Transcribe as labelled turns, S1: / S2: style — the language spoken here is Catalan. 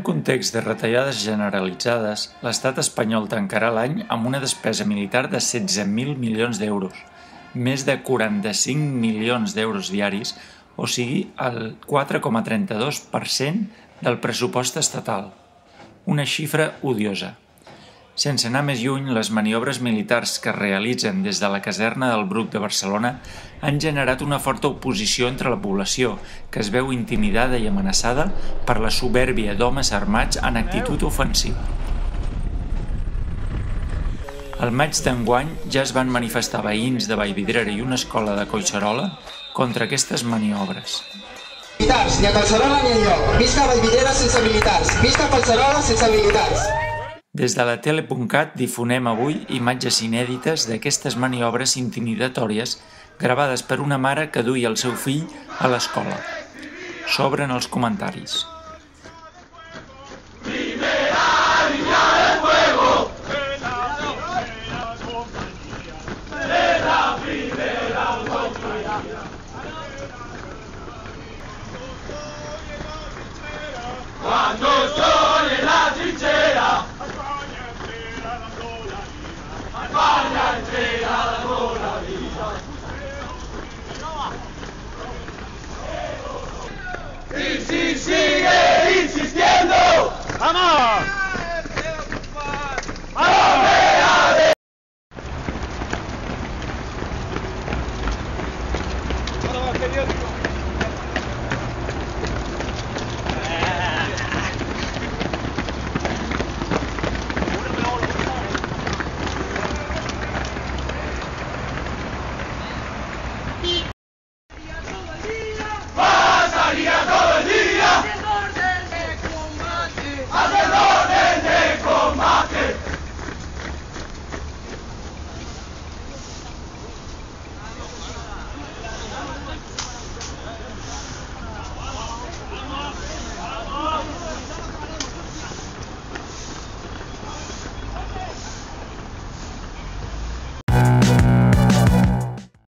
S1: context de retallades generalitzades, l'estat espanyol tancarà l'any amb una despesa militar de 16.000 milions d'euros, més de 45 milions d'euros diaris, o sigui el 4,32% del pressupost estatal. Una xifra odiosa. Sense anar més lluny, les maniobres militars que es realitzen des de la caserna del Bruc de Barcelona han generat una forta oposició entre la població, que es veu intimidada i amenaçada per la supèrbia d'homes armats en actitud ofensiva. Al maig d'enguany ja es van manifestar veïns de Vallvidrera i una escola de Collserola contra aquestes maniobres.
S2: Militars, ni a Collserola ni enlloc. Visca Vallvidrera sense militars. Visca Collserola sense militars.
S1: Des de la tele.cat difonem avui imatges inèdites d'aquestes maniobres intimidatòries gravades per una mare que duia el seu fill a l'escola. S'obren els comentaris.
S3: ¡Y si sigue insistiendo! ¡Vamos!